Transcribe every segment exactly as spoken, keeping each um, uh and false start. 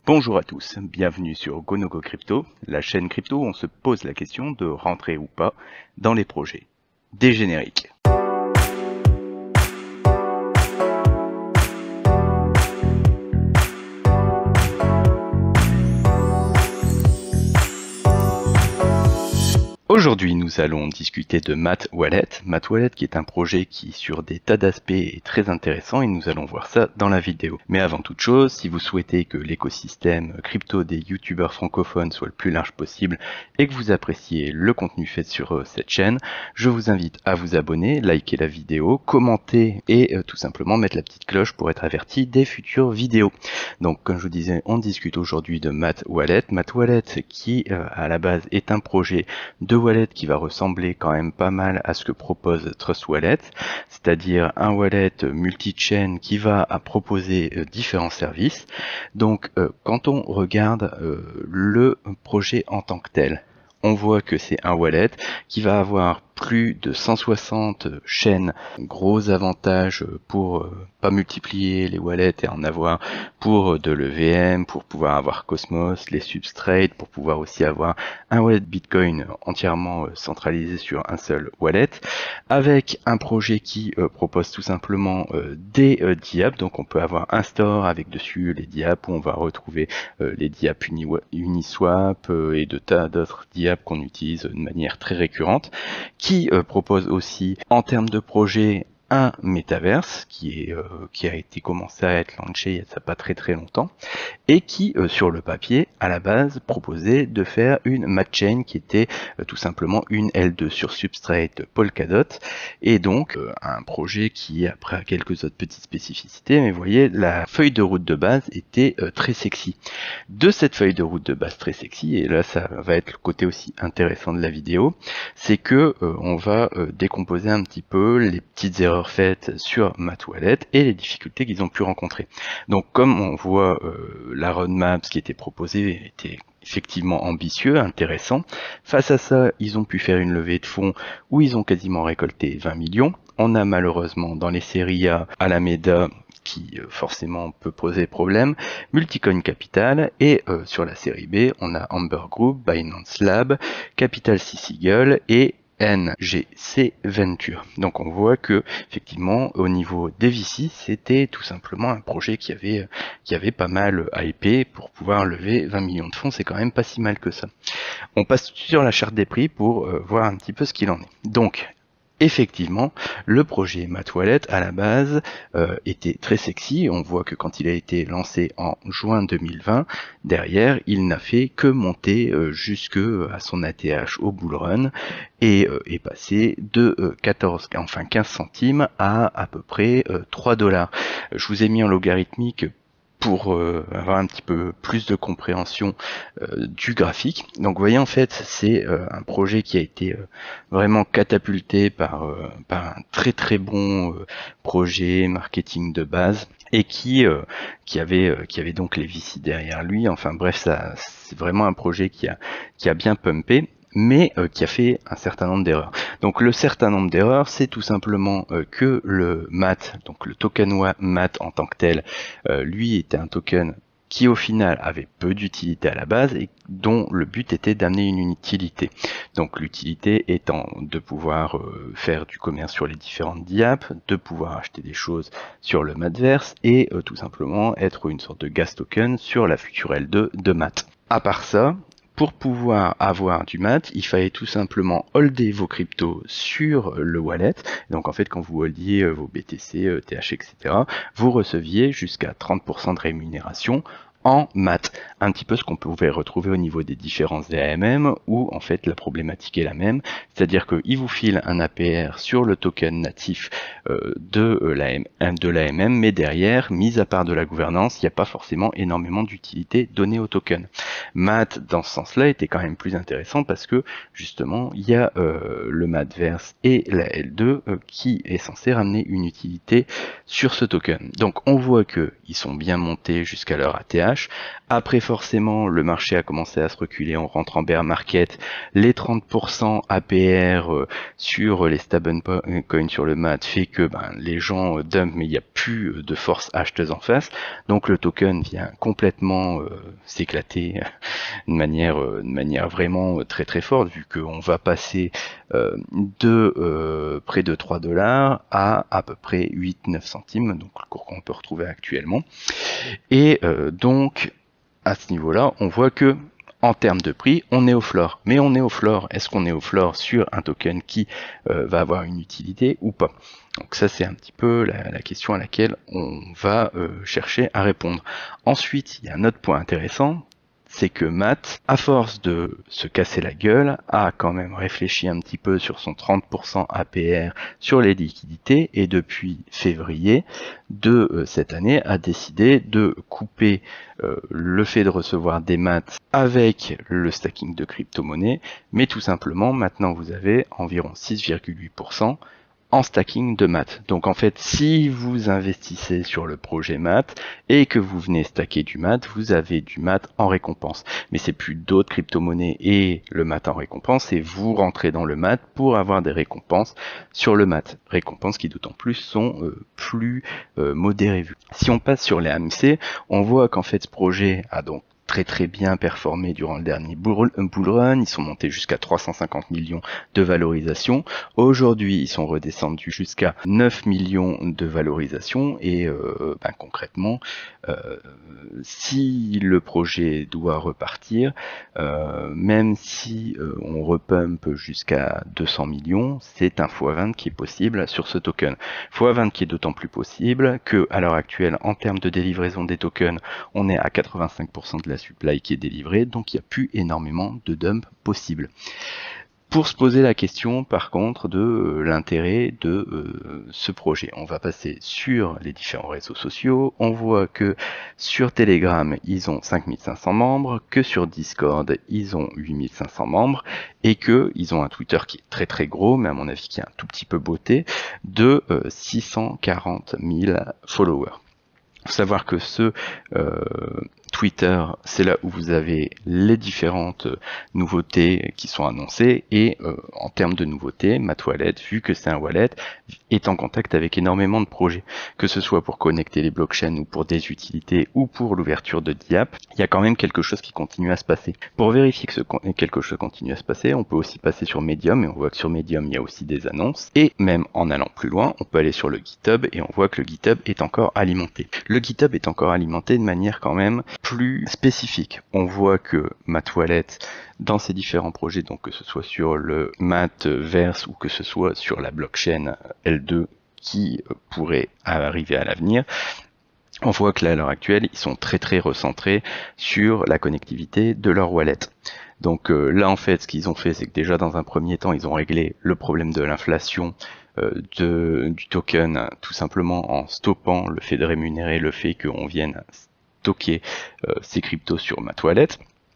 Bonjour à tous, bienvenue sur GoNoGo Crypto, la chaîne crypto où on se pose la question de rentrer ou pas dans les projets. Des génériques. Aujourd'hui, nous allons discuter de Math Wallet. Math Wallet qui est un projet qui, sur des tas d'aspects, est très intéressant et nous allons voir ça dans la vidéo. Mais avant toute chose, si vous souhaitez que l'écosystème crypto des youtubeurs francophones soit le plus large possible et que vous appréciez le contenu fait sur cette chaîne, je vous invite à vous abonner, liker la vidéo, commenter et euh, tout simplement mettre la petite cloche pour être averti des futures vidéos. Donc, comme je vous disais, on discute aujourd'hui de Math Wallet. Math Wallet qui, euh, à la base, est un projet de wallet qui va ressembler quand même pas mal à ce que propose Trust Wallet, c'est-à-dire un wallet multi-chain qui va à proposer euh, différents services. Donc euh, quand on regarde euh, le projet en tant que tel, on voit que c'est un wallet qui va avoir plus de cent soixante chaînes, gros avantage pour euh, pas multiplier les wallets et en avoir pour de l'E V M, pour pouvoir avoir Cosmos, les substrates, pour pouvoir aussi avoir un wallet Bitcoin entièrement centralisé sur un seul wallet, avec un projet qui euh, propose tout simplement euh, des euh, diaps. Donc on peut avoir un store avec dessus les diaps où on va retrouver euh, les diaps uni Uniswap euh, et de tas d'autres diaps qu'on utilise de manière très récurrente, qui euh, propose aussi en termes de projet un métaverse qui est euh, qui a été commencé à être lancé il y a ça pas très très longtemps et qui euh, sur le papier à la base proposait de faire une matchain qui était euh, tout simplement une L deux sur substrate Polkadot et donc euh, un projet qui après a quelques autres petites spécificités, mais vous voyez la feuille de route de base était euh, très sexy. De cette feuille de route de base très sexy, et là ça va être le côté aussi intéressant de la vidéo, c'est que euh, on va euh, décomposer un petit peu les petites erreurs faites sur Math Wallet et les difficultés qu'ils ont pu rencontrer. Donc comme on voit euh, la roadmap, ce qui était proposé était effectivement ambitieux, intéressant. Face à ça, ils ont pu faire une levée de fonds où ils ont quasiment récolté vingt millions. On a malheureusement dans les séries A, Alameda, qui euh, forcément peut poser problème, Multicoin Capital, et euh, sur la série B, on a Amber Group, Binance Lab, Capital Six Eagle et N G C Venture. Donc on voit que effectivement au niveau des V C, c'était tout simplement un projet qui avait qui avait pas mal hypé pour pouvoir lever vingt millions de fonds, c'est quand même pas si mal que ça. On passe sur la charte des prix pour euh, voir un petit peu ce qu'il en est. Donc effectivement, le projet Math Wallet à la base euh, était très sexy. On voit que quand il a été lancé en juin deux mille vingt, derrière, il n'a fait que monter euh, jusque à son A T H au bull run et euh, est passé de euh, quatorze, enfin quinze centimes à à peu près euh, trois dollars. Je vous ai mis en logarithmique pour euh, avoir un petit peu plus de compréhension euh, du graphique. Donc vous voyez en fait c'est euh, un projet qui a été euh, vraiment catapulté par, euh, par un très très bon euh, projet marketing de base et qui euh, qui avait euh, qui avait donc les V C derrière lui. Enfin bref, ça c'est vraiment un projet qui a qui a bien pumpé, mais euh, qui a fait un certain nombre d'erreurs. Donc le certain nombre d'erreurs, c'est tout simplement euh, que le Math, donc le token Math en tant que tel, euh, lui était un token qui au final avait peu d'utilité à la base et dont le but était d'amener une utilité. Donc l'utilité étant de pouvoir euh, faire du commerce sur les différentes diaps, de pouvoir acheter des choses sur le Mathverse et euh, tout simplement être une sorte de gas token sur la future L deux de Math. À part ça, pour pouvoir avoir du Math, il fallait tout simplement holder vos cryptos sur le wallet. Donc en fait, quand vous holdiez vos B T C, T H, et cetera, vous receviez jusqu'à trente pour cent de rémunération en Math. Un petit peu ce qu'on pouvait retrouver au niveau des différents A M M, où en fait la problématique est la même, c'est-à-dire qu'il vous file un A P R sur le token natif euh, de l'A M M, mais derrière, mis à part de la gouvernance, il n'y a pas forcément énormément d'utilité donnée au token. Math, dans ce sens-là, était quand même plus intéressant parce que justement, il y a euh, le Mathverse et la L deux euh, qui est censé ramener une utilité sur ce token. Donc on voit que ils sont bien montés jusqu'à leur A T H. Après forcément, le marché a commencé à se reculer, on rentre en bear market. Les trente pour cent A P R euh, sur les stablecoins sur le Math fait que ben, les gens euh, dump, mais il n'y a plus de force acheteuse en face. Donc le token vient complètement euh, s'éclater de manière, euh, de manière vraiment très très forte, vu qu'on va passer euh, de euh, près de trois dollars à à peu près huit neuf centimes, donc le cours qu'on peut retrouver actuellement. Et euh, donc à ce niveau-là, on voit que en termes de prix, on est au floor. Mais on est au floor. Est-ce qu'on est au floor sur un token qui euh, va avoir une utilité ou pas? Donc ça, c'est un petit peu la, la question à laquelle on va euh, chercher à répondre. Ensuite, il y a un autre point intéressant, c'est que Math, à force de se casser la gueule, a quand même réfléchi un petit peu sur son trente pour cent A P R sur les liquidités et depuis février de euh, cette année a décidé de couper euh, le fait de recevoir des maths avec le stacking de crypto-monnaies, mais tout simplement maintenant vous avez environ six virgule huit pour cent en stacking de maths. Donc en fait, si vous investissez sur le projet maths et que vous venez stacker du maths, vous avez du maths en récompense. Mais c'est plus d'autres crypto-monnaies et le maths en récompense, et vous rentrez dans le maths pour avoir des récompenses sur le maths. Récompenses qui d'autant plus sont euh, plus euh, modérées vues. Si on passe sur les A M C, on voit qu'en fait ce projet a donc très très bien performé durant le dernier bull run, ils sont montés jusqu'à trois cent cinquante millions de valorisation. Aujourd'hui, ils sont redescendus jusqu'à neuf millions de valorisation et euh, ben, concrètement, euh, si le projet doit repartir, euh, même si euh, on repump jusqu'à deux cents millions, c'est un fois vingt qui est possible sur ce token. fois vingt qui est d'autant plus possible que à l'heure actuelle, en termes de délivraison des tokens, on est à quatre-vingt-cinq pour cent de la supply qui est délivrée, donc il n'y a plus énormément de dump possible. Pour se poser la question par contre de euh, l'intérêt de euh, ce projet, on va passer sur les différents réseaux sociaux. On voit que sur Telegram ils ont cinq mille cinq cents membres, que sur Discord ils ont huit mille cinq cents membres et que ils ont un Twitter qui est très très gros, mais à mon avis qui est un tout petit peu beauté, de euh, six cent quarante mille followers. Il faut savoir que ce euh, Twitter, c'est là où vous avez les différentes nouveautés qui sont annoncées et euh, en termes de nouveautés, Math Wallet, vu que c'est un wallet, est en contact avec énormément de projets, que ce soit pour connecter les blockchains ou pour des utilités ou pour l'ouverture de D I A P, il y a quand même quelque chose qui continue à se passer. Pour vérifier que ce quelque chose continue à se passer, on peut aussi passer sur Medium et on voit que sur Medium il y a aussi des annonces et même en allant plus loin, on peut aller sur le GitHub et on voit que le GitHub est encore alimenté. Le GitHub est encore alimenté de manière quand même plus spécifique. On voit que Math Wallet, dans ses différents projets, donc que ce soit sur le Mathverse ou que ce soit sur la blockchain L deux qui pourrait arriver à l'avenir, on voit que là, à l'heure actuelle, ils sont très très recentrés sur la connectivité de leur wallet. Donc euh, là, en fait, ce qu'ils ont fait, c'est que déjà dans un premier temps, ils ont réglé le problème de l'inflation euh, de, du token, tout simplement en stoppant le fait de rémunérer le fait qu'on vienne stocker euh, ces cryptos sur Math Wallet.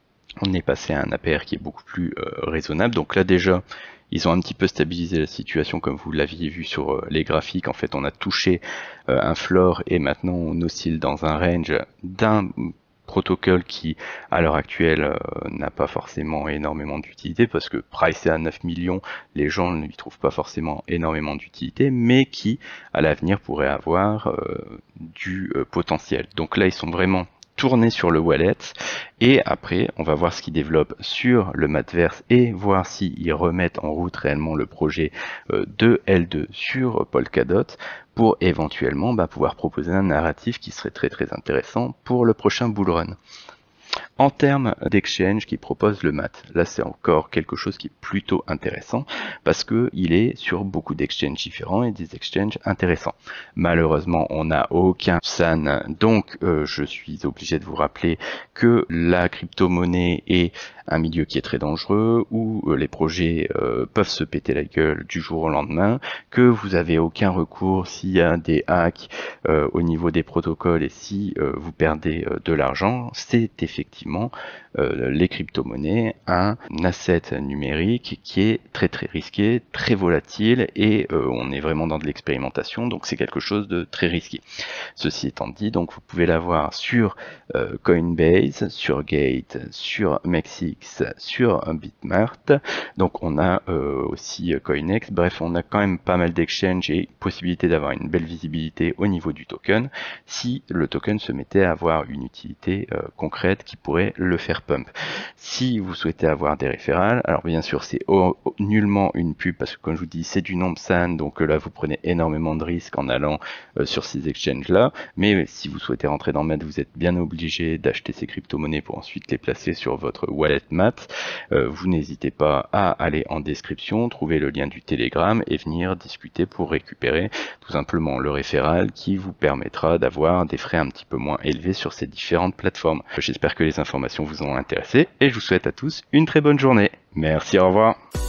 On est passé à un A P R qui est beaucoup plus euh, raisonnable. Donc là déjà, ils ont un petit peu stabilisé la situation comme vous l'aviez vu sur euh, les graphiques. En fait, on a touché euh, un floor et maintenant on oscille dans un range d'un protocole qui, à l'heure actuelle, euh, n'a pas forcément énormément d'utilité parce que pricé à neuf millions, les gens ne lui trouvent pas forcément énormément d'utilité, mais qui, à l'avenir, pourrait avoir euh, du euh, potentiel. Donc là, ils sont vraiment tourner sur le wallet et après on va voir ce qu'ils développent sur le Mathverse et voir s'ils remettent en route réellement le projet euh, de L deux sur Polkadot pour éventuellement bah, pouvoir proposer un narratif qui serait très très intéressant pour le prochain bull run. En termes d'exchange qui propose le math, là c'est encore quelque chose qui est plutôt intéressant parce que il est sur beaucoup d'exchanges différents et des exchanges intéressants. Malheureusement, on n'a aucun S A N, donc euh, je suis obligé de vous rappeler que la crypto-monnaie est un milieu qui est très dangereux, où euh, les projets euh, peuvent se péter la gueule du jour au lendemain, que vous avez aucun recours s'il y a des hacks euh, au niveau des protocoles et si euh, vous perdez euh, de l'argent, c'est effectivement euh, les crypto-monnaies un asset numérique qui est très très risqué, très volatile et euh, on est vraiment dans de l'expérimentation, donc c'est quelque chose de très risqué. Ceci étant dit, donc vous pouvez l'avoir sur euh, Coinbase, sur Gate, sur Mexix, sur Bitmart, donc on a euh, aussi Coinex, bref on a quand même pas mal d'exchanges et possibilité d'avoir une belle visibilité au niveau du token si le token se mettait à avoir une utilité euh, concrète qui pourrait le faire pump. Si vous souhaitez avoir des référals, alors bien sûr c'est oh, oh, nullement une pub parce que comme je vous dis c'est du non-san, donc euh, là vous prenez énormément de risques en allant euh, sur ces exchanges là, mais si vous souhaitez rentrer dans Math, vous êtes bien obligé d'acheter ces crypto-monnaies pour ensuite les placer sur votre wallet Math. Euh, vous n'hésitez pas à aller en description, trouver le lien du Telegram et venir discuter pour récupérer tout simplement le référal qui vous permettra d'avoir des frais un petit peu moins élevés sur ces différentes plateformes. J'espère que les informations vous ont intéressé et je vous souhaite à tous une très bonne journée. Merci, au revoir.